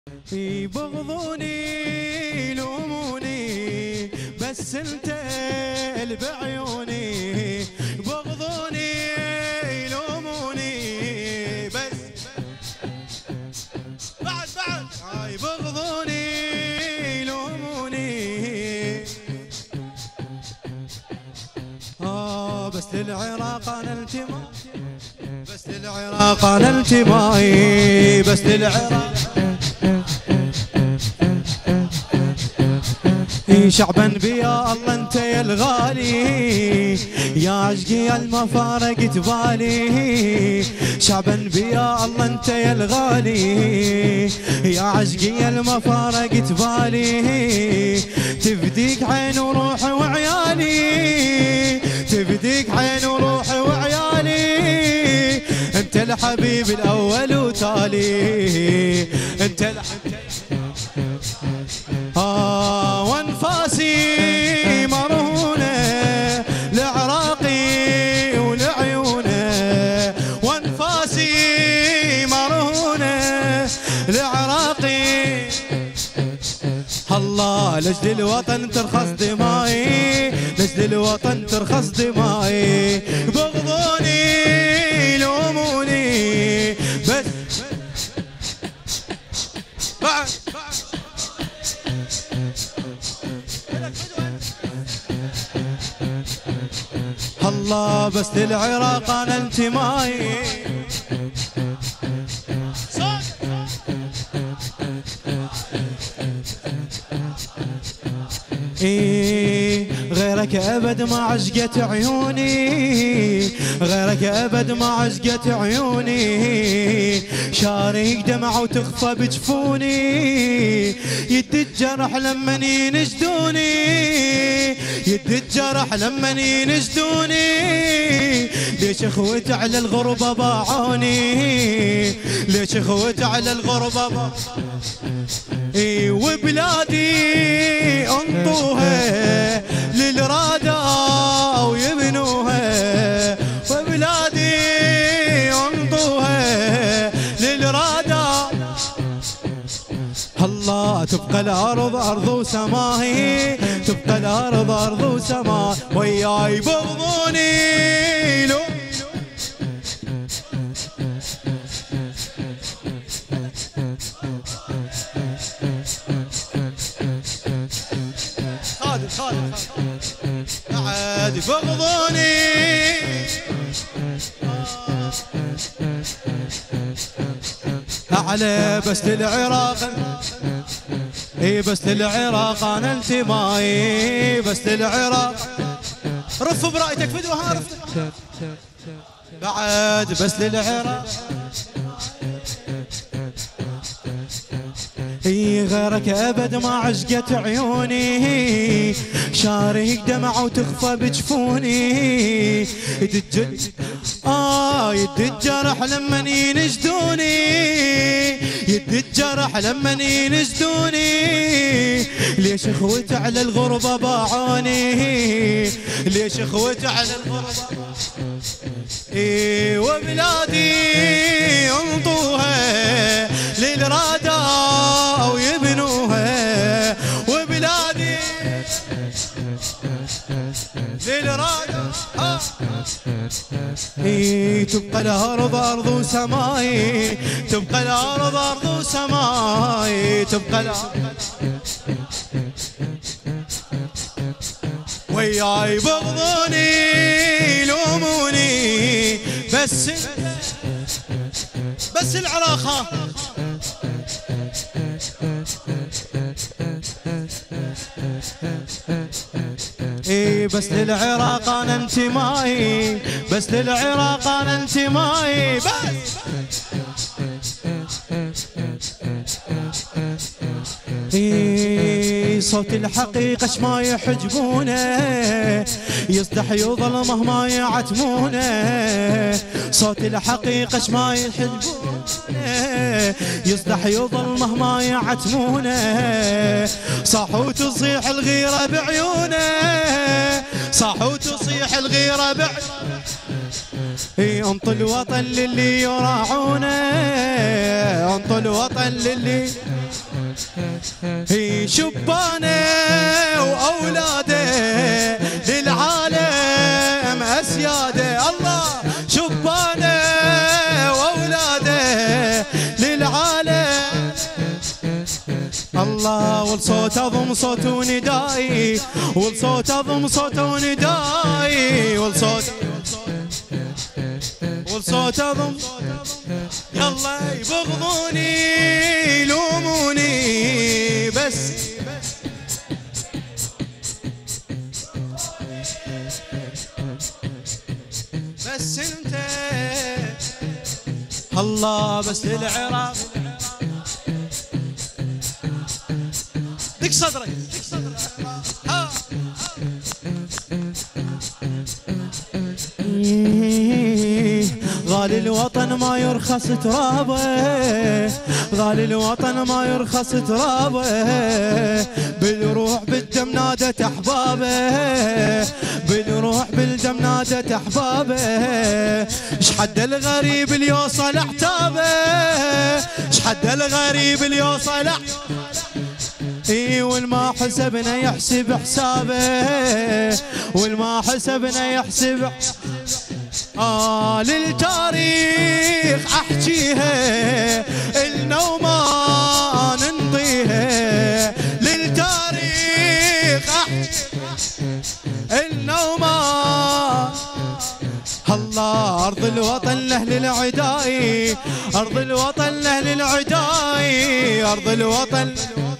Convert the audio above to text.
يبغضوني يلوموني بس انت اللي بعيوني. يبغضوني يلوموني بس بعد يبغضوني يلوموني بس للعراق انا انتمائي، بس للعراق انا انتمائي، بس للعراق شعبا بيا الله انت يا الغالي، يا عشقي المفارقت بالي. شعبا بيا الله انت يا الغالي، يا عشقي المفارقت بالي. تفديك عين وروحي وعيالي، تفديك عين وروحي وعيالي. انت الحبيب الاول وتالي، انت الحبيب وانفاسي مرهونة لعراقي ولعيونه. وانفاسي مرهونة لعراقي. الله لجل الوطن ترخص دمائي، لجل الوطن ترخص دمائي. بغضوني يلوموني بس الله بس للعراق انا انتمائي. غيرك ابد ما عشقت عيوني، غيرك ابد ما عشقت عيوني. شارك دمع وتخفى بجفوني، يد الجرح لما ينجدوني، يد الجرح لما ينجدوني. ليش اخوتي على الغربة باعوني، ليش اخوتي على الغربة باعوني. وبلادي انطوها للرادة ويبنوها، وبلادي انطوها للرادة. الله تبقى الارض ارض وسماهي، تبقى الارض ارض وسماهي. وياي يبغضوني بعد يبغضوني على بس للعراق. اي بس للعراق انا انتمائي، بس للعراق. رف برايتك فدوها رف بعد بس للعراق. غيرك ابد ما عشقت عيوني، شارك دمع وتخفى بجفوني. يد الجرح لما ينجدوني، يد الجرح لما ينجدوني. ليش اخوتي على الغربة باعوني، ليش اخوتي على الغربة. وبلادي انطوها للرادة ويبنوها، وبلادي للرادة. تبقى الارض ارض وسماي، تبقى الارض ارض وسماي، تبقى الارض. وياي يبغضوني يلوموني بس العراق. بس للعراق انا انتمائي، بس للعراق انا انتمائي. بس صوت الحقيقة شما يحجبونه، يصدح يظل مهما يعتمونه. صوت الحقيقة شما يحجبونه، يصدح يظل مهما يعتمونه. صاح وتصيح الغيرة بعيونه، صاح وتصيح الغيرة بعيونه. انطوا الوطن للي يراعونه، انطوا الوطن للي هي شبانه واولاده للعالم اسياده. الله شبانه واولاده للعالم. الله والصوت اضم صوت وندائي، والصوت اضم صوت وندائي، والصوت اضم. يلا يبغضوني يلوموني بس انت الله بس للعراق. دق صدرك غالي الوطن ما يرخص ترابه، غالي الوطن ما يرخص ترابه، بالروح بالدم نادت احبابه، بالروح بالدم نادت احبابه. اش حد الغريب اللي يوصل احتابه، اش حد الغريب اللي يوصل اي والما حسبنا يحسب حسابه، والما حسبنا يحسب. للتاريخ احكيها النا وما ننطيها، للتاريخ النا وما. الله ارض الوطن لاهل العداء، ارض الوطن لاهل العداء، ارض الوطن